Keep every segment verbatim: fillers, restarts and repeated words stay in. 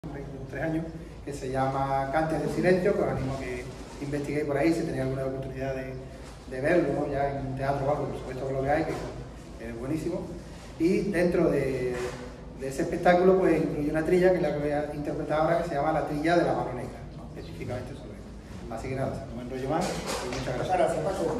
tres años, que se llama Cantes del Silencio, que os animo a que investiguéis por ahí si tenéis alguna oportunidad de, de verlo, ¿no? Ya en teatro o algo, por supuesto que lo veáis, que es buenísimo. Y dentro de, de ese espectáculo pues incluye una trilla, que es la que voy a interpretar ahora, que se llama La Trilla de la Mano Negra, ¿no? Específicamente sobre esto. Así que nada, no me enrollo más y muchas gracias. Muchas gracias, Paco.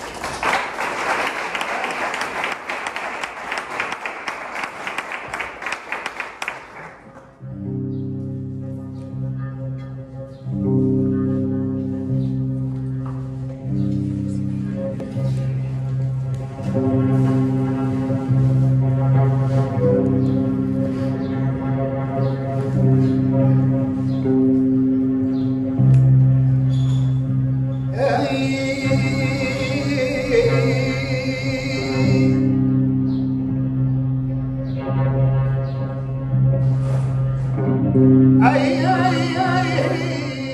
Ay, ay, ay,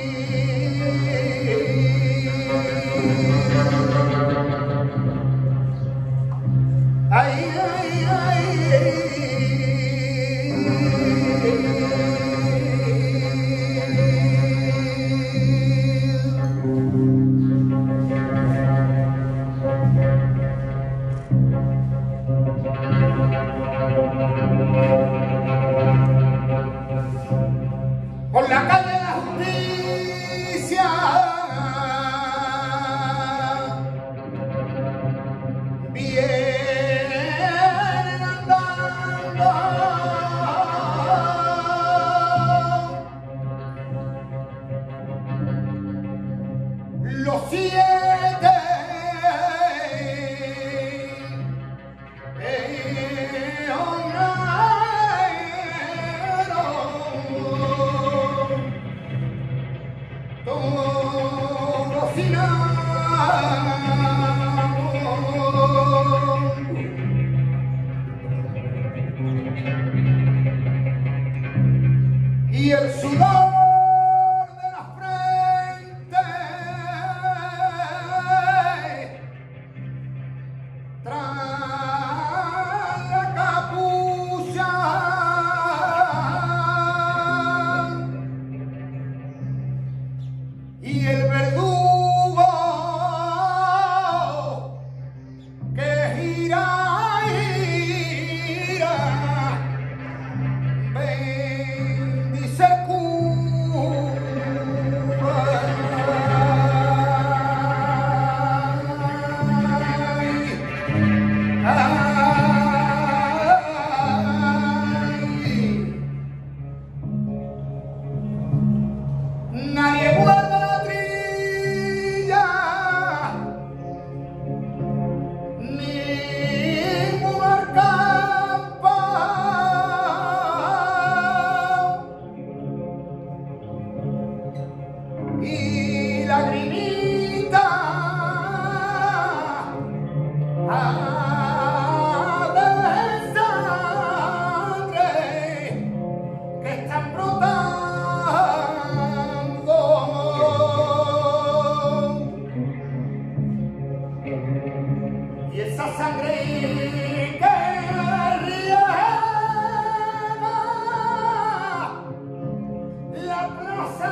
ay, ay, por la calle de la justicia vienen andando los siete y el sudor de la frente tras la capucha y el verdugo que gira, gira, bendice Cuba. Ay, ay, nadie guarda la trilla, ningún arcampa, y la grimita a de sangre que están brotando, y esa sangre que riega la plaza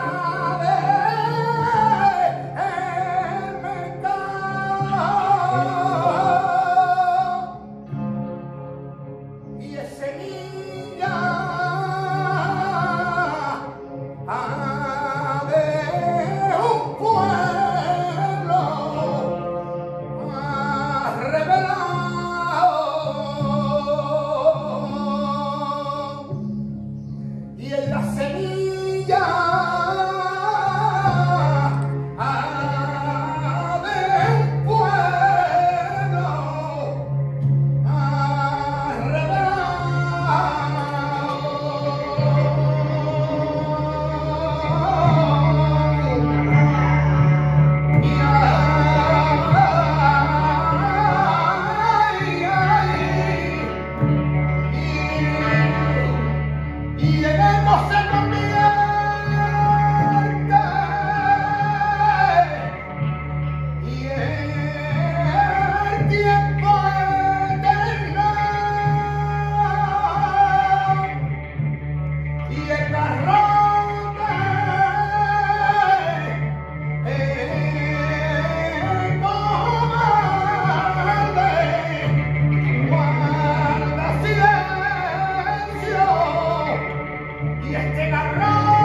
del mercado, y es semilla de un pueblo revelado, y en la semilla de un pueblo y en él no se conviene. y este garrón